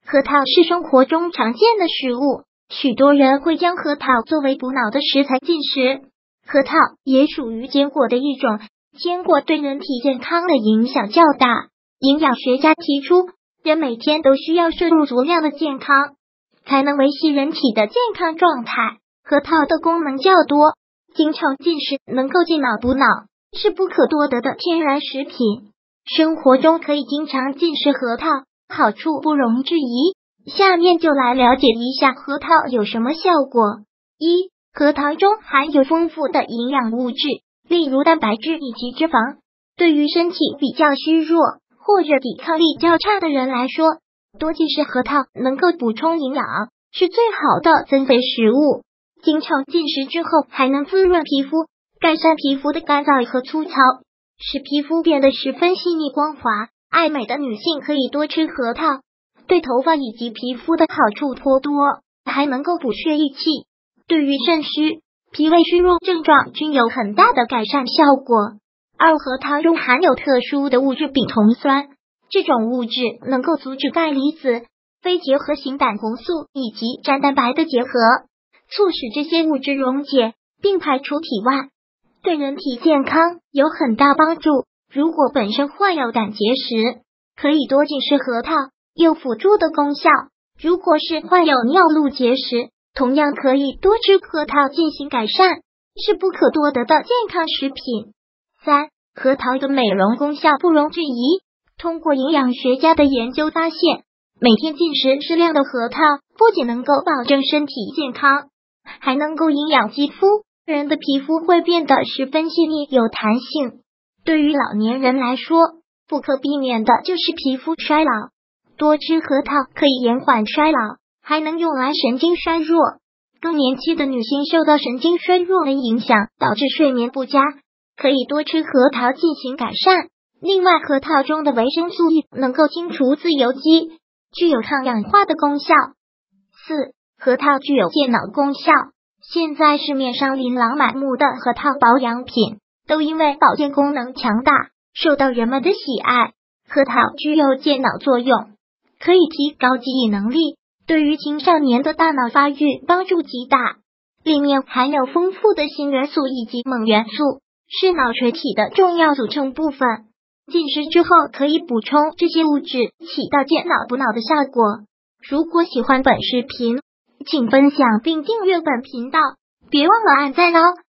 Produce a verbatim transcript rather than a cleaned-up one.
核桃是生活中常见的食物，许多人会将核桃作为补脑的食材进食。核桃也属于坚果的一种，坚果对人体健康的影响较大。营养学家提出，人每天都需要摄入足量的健康，才能维系人体的健康状态。核桃的功能较多，经常进食能够健脑补脑，是不可多得的天然食品。生活中可以经常进食核桃，好处不容置疑。下面就来了解一下核桃有什么效果。一、核桃中含有丰富的营养物质，例如蛋白质以及脂肪，对于身体比较虚弱或者抵抗力较差的人来说，多进食核桃能够补充营养，是最好的增肥食物。经常进食之后，还能滋润皮肤，改善皮肤的干燥和粗糙，使皮肤变得十分细腻光滑。爱美的女性可以多吃核桃，对头发以及皮肤的好处颇多，还能够补血益气，对于肾虚、脾胃虚弱症状均有很大的改善效果。二、核桃中含有特殊的物质丙酮酸，这种物质能够阻止钙离子、非结合型胆红素以及肝蛋白的结合，促使这些物质溶解并排出体外，对人体健康有很大帮助。如果本身患有胆结石，可以多进食核桃，有辅助的功效。如果是患有尿路结石，同样可以多吃核桃进行改善，是不可多得的健康食品。三、核桃的美容功效不容置疑。通过营养学家的研究发现，每天进食适量的核桃，不仅能够保证身体健康，还能够营养肌肤，人的皮肤会变得十分细腻有弹性。对于老年人来说，不可避免的就是皮肤衰老，多吃核桃可以延缓衰老，还能用来神经衰弱。更年期的女性受到神经衰弱的影响，导致睡眠不佳，可以多吃核桃进行改善。另外，核桃中的维生素 E 能够清除自由基，具有抗氧化的功效。四、核桃具有健脑功效。现在市面上琳琅满目的核桃保养品，都因为保健功能强大，受到人们的喜爱。核桃具有健脑作用，可以提高记忆能力，对于青少年的大脑发育帮助极大。里面含有丰富的锌元素以及锰元素，是脑垂体的重要组成部分。进食之后可以补充这些物质，起到健脑补脑的效果。如果喜欢本视频，请分享并订阅本频道，别忘了按赞哦。